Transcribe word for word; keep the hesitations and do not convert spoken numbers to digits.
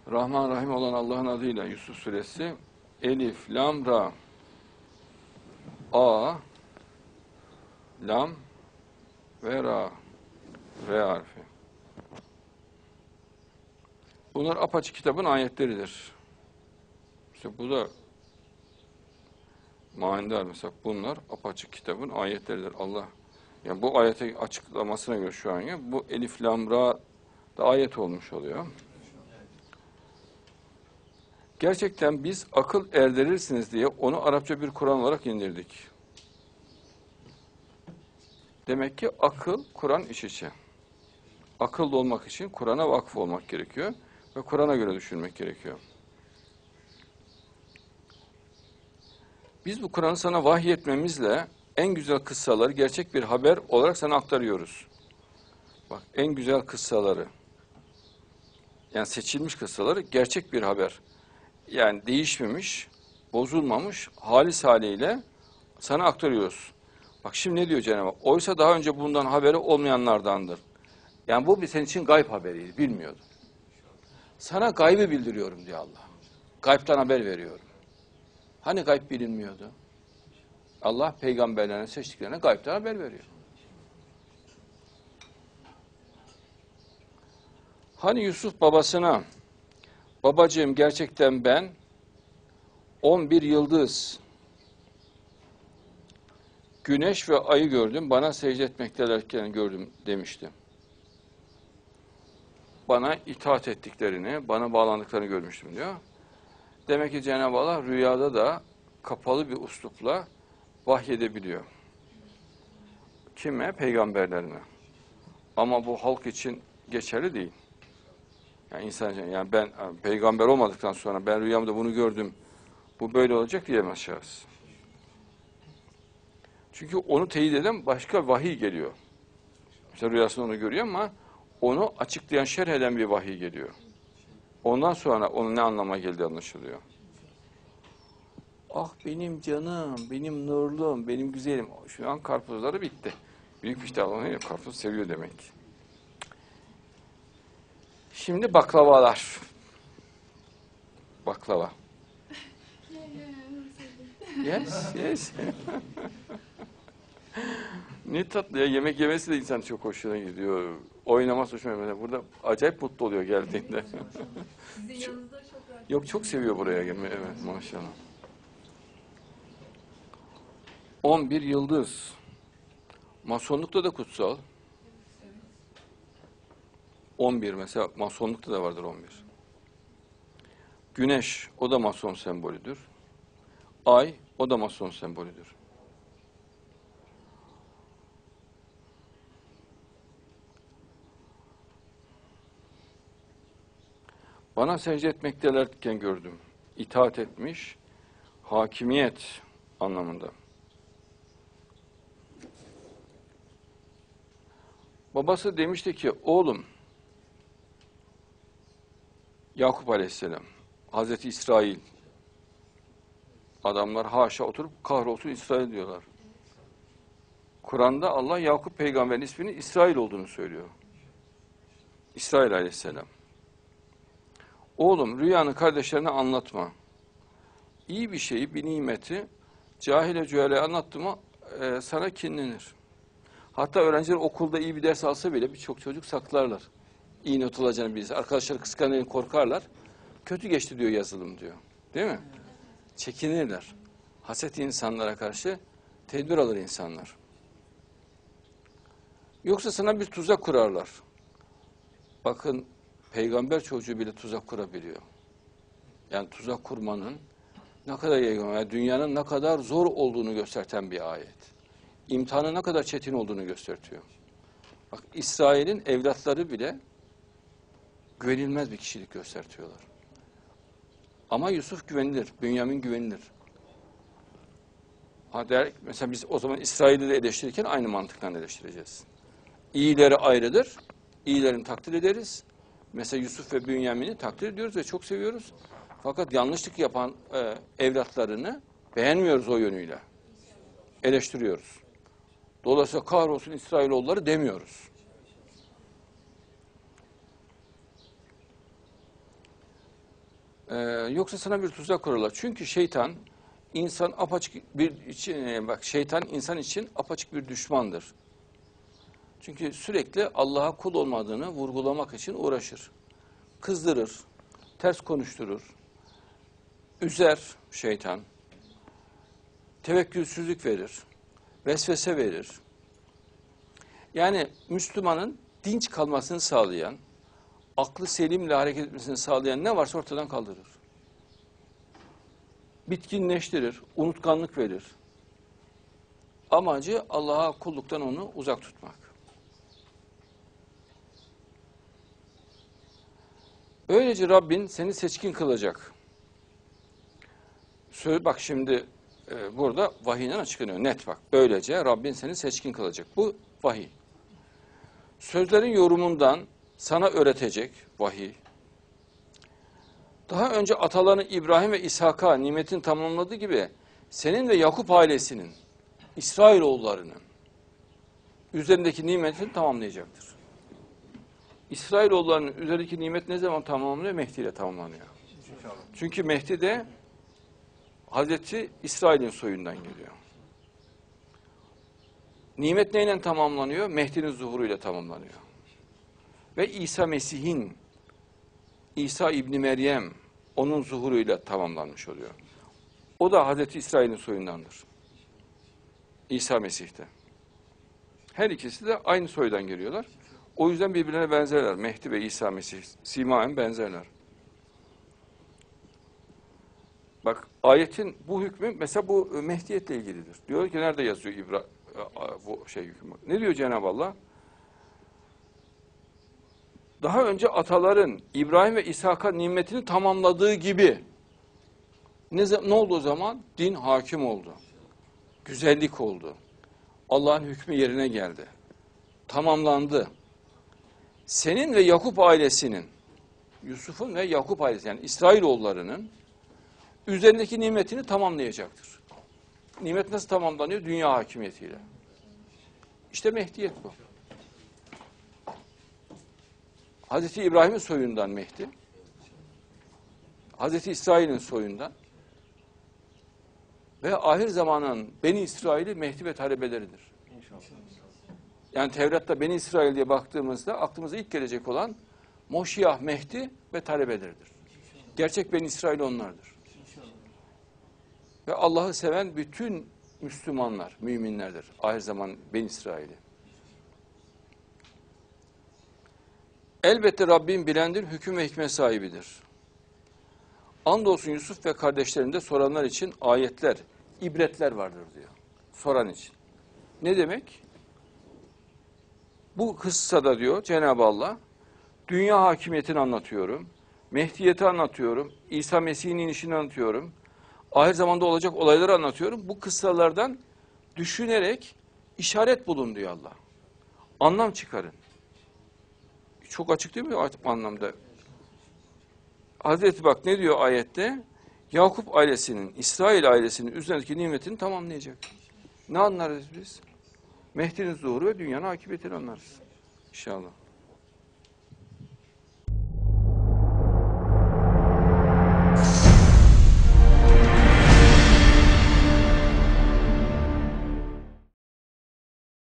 Rahman Rahim olan Allah'ın adıyla Yusuf Suresi. Elif, Lam, Ra. A, Lam ve Ra. R harfi. Bunlar apaçık kitabın ayetleridir. İşte bu da manidar mesela. Bunlar apaçık kitabın ayetleridir. Allah, yani bu ayete açıklamasına göre şu an ya, bu Elif, Lam, Ra da ayet olmuş oluyor. Gerçekten biz akıl erdirirsiniz diye onu Arapça bir Kur'an olarak indirdik. Demek ki akıl, Kur'an iç içe. Akıllı olmak için Kur'an'a vakıf olmak gerekiyor ve Kur'an'a göre düşünmek gerekiyor. Biz bu Kur'an'ı sana vahyetmemizle en güzel kıssaları gerçek bir haber olarak sana aktarıyoruz. Bak, en güzel kıssaları, yani seçilmiş kıssaları gerçek bir haber. Yani değişmemiş, bozulmamış, halis haliyle sana aktarıyoruz. Bak şimdi ne diyor Cenab-ı Hak? Oysa daha önce bundan haberi olmayanlardandır. Yani bu bir senin için gayb haberiydi, bilmiyordun. Sana gaybı bildiriyorum diyor Allah. Gaybtan haber veriyorum. Hani gayb bilinmiyordu? Allah peygamberlerine, seçtiklerine gaybtan haber veriyor. Hani Yusuf babasına, babacığım gerçekten ben on bir yıldız, güneş ve ayı gördüm, bana secde etmektelerken gördüm demişti. Bana itaat ettiklerini, bana bağlandıklarını görmüştüm diyor. Demek ki Cenab-ı Allah rüyada da kapalı bir üslupla vahyedebiliyor. Kime? Peygamberlerine. Ama bu halk için geçerli değil. Yani insan, yani ben peygamber olmadıktan sonra ben rüyamda bunu gördüm, bu böyle olacak diyemez şahıs. Çünkü onu teyit eden başka vahiy geliyor. İşte rüyasında onu görüyor ama onu açıklayan, şerh eden bir vahiy geliyor. Ondan sonra onun ne anlama geldiği anlaşılıyor. Ah benim canım, benim nurluğum, benim güzelim. Şu an karpuzları bitti. Büyük bir alınıyor, karpuz seviyor demek. Şimdi baklavalar. Baklava. Yes, yes. Ne tatlı ya, yemek yemesi de insan çok hoşuna gidiyor. Oynaması hoşuna gidiyor. Burada acayip mutlu oluyor geldiğinde. Sizin yanınızda çok rahat. Yok, çok seviyor buraya gelmeyi, evet, maşallah. on bir yıldız. Masonlukta da kutsal. on bir mesela, masonlukta da vardır on bir. Güneş, o da mason sembolüdür. Ay, o da mason sembolüdür. Bana secde etmektelerken gördüm. İtaat etmiş, hakimiyet anlamında. Babası demişti ki, oğlum, Yakup Aleyhisselam, Hazreti İsrail, adamlar haşa oturup kahrolsun İsrail diyorlar. Kur'an'da Allah Yakup peygamberin isminin İsrail olduğunu söylüyor. İsrail Aleyhisselam. Oğlum, rüyanı kardeşlerine anlatma. İyi bir şeyi, bir nimeti cahile cühele anlattı mı e, sana kinlenir. Hatta öğrenciler okulda iyi bir ders alsa bile birçok çocuk saklarlar. İyi not alacağını bilirse. Arkadaşları kıskanır, korkarlar. Kötü geçti diyor yazılım diyor. Değil mi? Çekinirler. Haset insanlara karşı tedbir alır insanlar. Yoksa sana bir tuzak kurarlar. Bakın, peygamber çocuğu bile tuzak kurabiliyor. Yani tuzak kurmanın ne kadar yaygın, yani dünyanın ne kadar zor olduğunu gösteren bir ayet. İmtihanın ne kadar çetin olduğunu gösteriyor. Bak, İsrail'in evlatları bile güvenilmez bir kişilik gösteriyorlar. Ama Yusuf güvenilir, Bünyamin güvenilir. Ha der, mesela biz o zaman İsrail'i de eleştirirken aynı mantıktan eleştireceğiz. İyileri ayrıdır, iyilerini takdir ederiz. Mesela Yusuf ve Bünyamin'i takdir ediyoruz ve çok seviyoruz. Fakat yanlışlık yapan e, evlatlarını beğenmiyoruz o yönüyle. Eleştiriyoruz. Dolayısıyla kahrolsun İsrailoğulları demiyoruz. Ee, yoksa sana bir tuzak kurarlar. Çünkü şeytan insan apaçık bir için e, bak şeytan insan için apaçık bir düşmandır. Çünkü sürekli Allah'a kul olmadığını vurgulamak için uğraşır. Kızdırır, ters konuşturur, üzer şeytan, tevekkülsüzlük verir, vesvese verir. Yani Müslümanın dinç kalmasını sağlayan, aklı selimle hareket etmesini sağlayan ne varsa ortadan kaldırır. Bitkinleştirir, unutkanlık verir. Amacı Allah'a kulluktan onu uzak tutmak. Böylece Rabbin seni seçkin kılacak. Söyle, bak şimdi e, burada vahiyden açıklanıyor. Net bak. Böylece Rabbin seni seçkin kılacak. Bu vahiy. Sözlerin yorumundan sana öğretecek vahiy. Daha önce atalarını İbrahim ve İshak'a nimetin tamamladığı gibi senin ve Yakup ailesinin, İsrailoğullarının üzerindeki nimetini tamamlayacaktır. İsrailoğullarının üzerindeki nimet ne zaman tamamlanıyor? Mehdi ile tamamlanıyor. Çünkü Mehdi de Hazreti İsrail'in soyundan geliyor. Nimet neyle tamamlanıyor? Mehdi'nin zuhuruyla tamamlanıyor. Ve İsa Mesih'in, İsa İbni Meryem, onun zuhuruyla tamamlanmış oluyor. O da Hazreti İsrail'in soyundandır. İsa Mesih'te. Her ikisi de aynı soydan geliyorlar. O yüzden birbirine benzerler. Mehdi ve İsa Mesih simaen benzerler. Bak ayetin bu hükmü mesela bu Mehdiyetle ilgilidir. Diyor ki nerede yazıyor İbra bu şey hükmü? Ne diyor Cenab-ı Allah? Daha önce ataların İbrahim ve İshak'a nimetini tamamladığı gibi ne, ne oldu o zaman? Din hakim oldu. Güzellik oldu. Allah'ın hükmü yerine geldi. Tamamlandı. Senin ve Yakup ailesinin, Yusuf'un ve Yakup ailesi yani İsrailoğullarının üzerindeki nimetini tamamlayacaktır. Nimet nasıl tamamlanıyor? Dünya hakimiyetiyle. İşte Mehdiyet bu. Hazreti İbrahim'in soyundan Mehdi, Hazreti İsrail'in soyundan ve ahir zamanın Beni İsrail'i Mehdi ve talebeleridir. Yani Tevrat'ta Beni İsrail diye baktığımızda aklımıza ilk gelecek olan Moşiyah, Mehdi ve talebeleridir. Gerçek Beni İsrail onlardır. Ve Allah'ı seven bütün Müslümanlar, müminlerdir. Ahir zaman Beni İsrail'i. Elbette Rabbim bilendir, hüküm ve hikmet sahibidir. Andolsun Yusuf ve kardeşlerinde soranlar için ayetler, ibretler vardır diyor. Soran için. Ne demek? Bu kıssada diyor Cenab-ı Allah, dünya hakimiyetini anlatıyorum, Mehdiyeti anlatıyorum, İsa Mesih'in inişini anlatıyorum, ahir zamanda olacak olayları anlatıyorum. Bu kıssalardan düşünerek işaret bulun diyor Allah. Anlam çıkarın. Çok açık değil mi anlamda? Hazreti bak ne diyor ayette? Yakup ailesinin, İsrail ailesinin üzerindeki nimetini tamamlayacak. Ne anlarız biz? Mehdi'nin zuhuru ve dünyanın akıbetini anlarız. İnşallah.